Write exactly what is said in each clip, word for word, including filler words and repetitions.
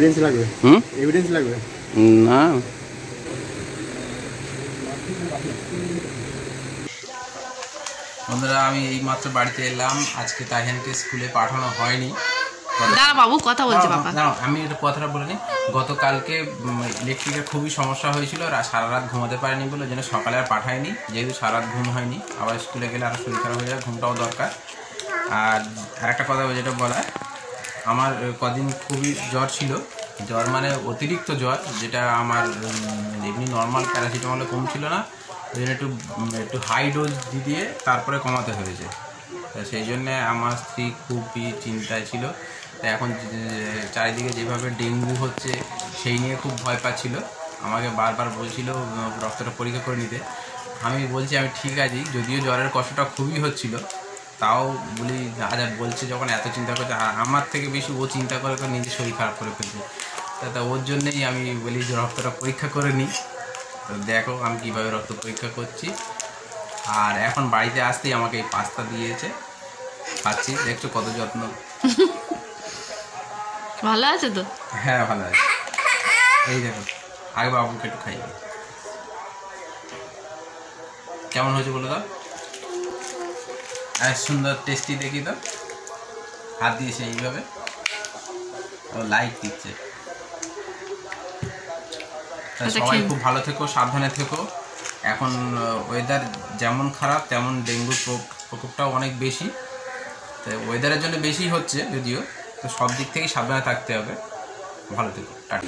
Evidence লাগবে? হুম evidence লাগবে না। বন্ধুরা আমি এই মাত্র বাড়িতে এলাম। আজকে তাইহানকে স্কুলে পাঠানো হয়নি। দাঁড়া বাবু কথা বলছে বাবা। না আমি একটু কথাটা বলে নিই। গতকালকে ইলেকট্রিকের খুবই সমস্যা হয়েছিল, সারা রাত ঘুমাতে পারেনি বলে জন্য সকালে আর পাঠায়নি। যেহেতু সারা রাত ঘুম হয়নি, আবার স্কুলে গেলে আরও শরীর খারাপ হয়ে যায়, ঘুমটাও দরকার। আর আরেকটা কথা যেটা বলা, আমার কদিন খুবই জ্বর ছিল। জ্বর মানে অতিরিক্ত জ্বর, যেটা আমার এমনি নর্মাল প্যারাসিটামলে কম ছিল না, ওই জন্য একটু একটু হাই ডোজ দিয়ে তারপরে কমাতে হয়েছে। সেই জন্যে আমার স্ত্রী খুবই চিন্তায় ছিল। তো এখন চারিদিকে যেভাবে ডেঙ্গু হচ্ছে সেই নিয়ে খুব ভয় পাচ্ছিল। আমাকে বারবার বলছিল রক্তটা পরীক্ষা করে নিতে। আমি বলছি আমি ঠিক আছি, যদিও জ্বরের কষ্টটা খুবই হচ্ছিল, তাও বলি আচ্ছা বলছে যখন এত চিন্তা করছে, আমার থেকে বেশি ও চিন্তা করে করে নিজের শরীর খারাপ করে ফেলছে। তা ওর জন্যেই আমি বলি যে রক্তটা পরীক্ষা করে নিই। তো দেখো আমি কীভাবে রক্ত পরীক্ষা করছি। আর এখন বাড়িতে আসতেই আমাকে এই পাস্তা দিয়েছে, খাচ্ছি। দেখছো কত যত্ন। ভালো আছে তো? হ্যাঁ ভালো আছে। এই দেখো আগে বাবুকে একটু খাইয়ে কেমন হয়েছে বলে দাও। আর সুন্দর টেস্টি দেখি তো। হাত দিয়েছে এইভাবে, ও লাইট দিচ্ছে। সবাই খুব ভালো থেকো, সাবধানে থেকো। এখন ওয়েদার যেমন খারাপ তেমন ডেঙ্গুর প্রকোপটাও অনেক বেশি। তো ওয়েদারের জন্য বেশি হচ্ছে যদিও, তো সব দিক থেকেই সাবধানে থাকতে হবে। ভালো থেকো, টাটা।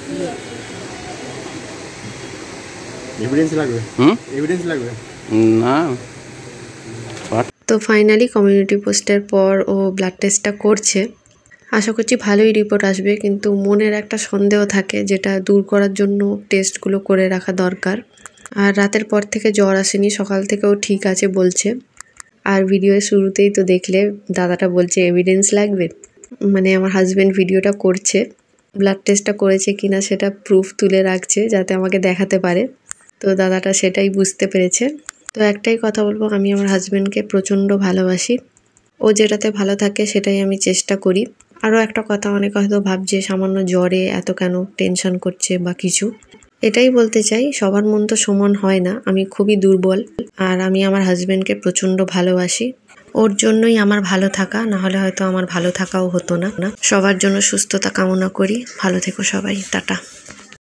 এভিডেন্স লাগবে? হুম এভিডেন্স লাগবে না। তো ফাইনালি কমিউনিটি পোস্টের পর ও ব্লাড টেস্টটা করছে। আশা করছি ভালোই রিপোর্ট আসবে, কিন্তু মনের একটা সন্দেহ থাকে, যেটা দূর করার জন্য টেস্টগুলো করে রাখা দরকার। আর রাতের পর থেকে জ্বর আসেনি, সকাল থেকেও ঠিক আছে বলছে। আর ভিডিওর শুরুতেই তো দেখলে দাদাটা বলছে এভিডেন্স লাগবে, মানে আমার হাজব্যান্ড ভিডিওটা করছে, ব্লাড টেস্টটা করেছে কিনা সেটা প্রুফ তুলে রাখছে যাতে আমাকে দেখাতে পারে। তো দাদাটা সেটাই বুঝতে পেরেছে। তো একটাই কথা বলবো, আমি আমার হাজব্যান্ডকে প্রচণ্ড ভালোবাসি। ও যেটাতে ভালো থাকে সেটাই আমি চেষ্টা করি। আরও একটা কথা, অনেকে হয়তো ভাবছে সামান্য জ্বরে এত কেন টেনশন করছে বা কিছু। এটাই বলতে চাই, সবার মন তো সমান হয় না। আমি খুবই দুর্বল, আর আমি আমার হাজব্যান্ডকে প্রচণ্ড ভালোবাসি। ওর জন্যই আমার ভালো থাকা, না হলে হয়তো আমার ভালো থাকাও হতো না। সবার জন্য সুস্থতা কামনা করি। ভালো থেকো সবাই, টাটা।